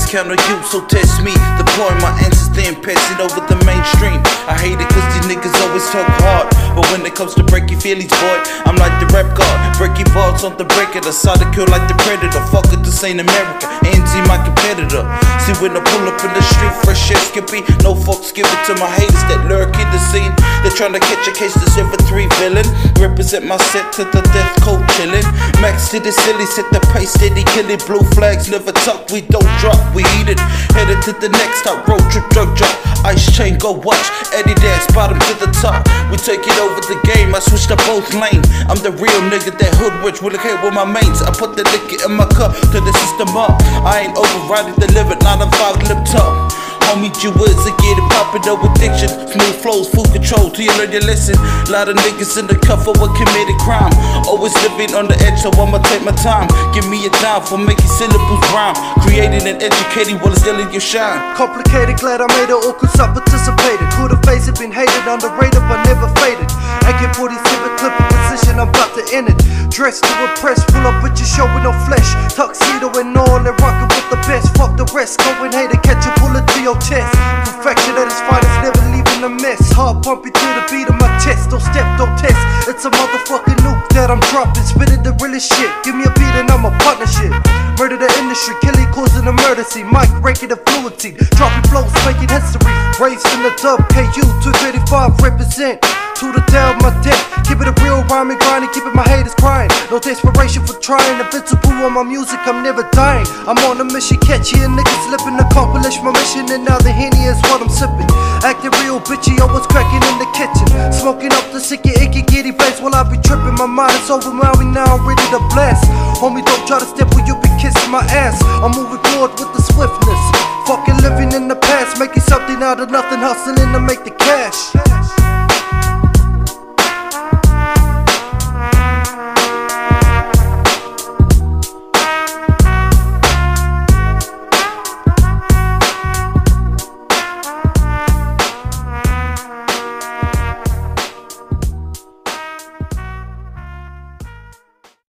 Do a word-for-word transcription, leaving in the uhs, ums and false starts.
count on you, so test me. Deploying my answers, then passing over the mainstream. I hate it cause these niggas always talk hard, but when it comes to breaking feelings, boy, I'm like the rap god. Breaking balls on the breaker, the side of kill like the predator. Fuck it, this ain't America, N Z my competitor. See when I pull up in the street, fresh air skippy. No fucks give it to my haters that lurk in the scene. They're trying to catch a case, this ever three villain. Represent my set to the death coat chillin'. Max to the silly, set the pace, steady killing. Blue flags never tuck, we don't drop, we eat it. Headed to the next stop, road trip, drug drop. Ice chain, go watch, Eddie dance, bottom to the top. We taking over the game, I switched up both lanes. I'm the real nigga that hoodwitch, will okay with my mates. I put the liquor in my cup, to the system up. I ain't overriding the limit, not a five lip top. Homie, you was a get it poppin', no addiction. Smooth flows, full control, till you learn your lesson. Lot of niggas in the cuff for a committed crime. Always living on the edge, so I'ma take my time. Give me a dime for making syllables rhyme. Creating and educating while it's still in your shine. Complicated, glad I made it, all cause I participated. Could've faced it, been hated, underrated, but never faded. A K forty-seven clip in position, I'm about to end it. Dressed to impress, pull up with your show with no flesh. Tuxedo and all, and rockin' with the best. Fuck the rest, go and hate it, catch a bullet to your chest. Perfection at its finest, never leaving a mess. Heart pumping to the beat of my chest. Don't step, don't test. It's a motherfucking nuke that I'm dropping. Spitting the realest shit. Give me a beat and I'm a partnership. Murder the industry, killing, causing emergency. Mic breaking the fluency, dropping flows, making history. Raised in the dub, K U two thirty-five represent. To the down my deck, keep it a real rhyming, grinding, keeping my haters crying. No desperation for trying, invincible on my music, I'm never dying. I'm on a mission, catchy and niggas slipping, accomplish my mission, and now the Henny is what I'm sipping. Acting real bitchy, always cracking in the kitchen. Smoking up the sicky, icky, giddy place while I be tripping. My mind is overwhelming, now I'm ready to blast. Homie, don't try to step where you be kissing my ass. I'm moving forward with the swiftness. Fucking living in the past, making something out of nothing, hustling to make the cash.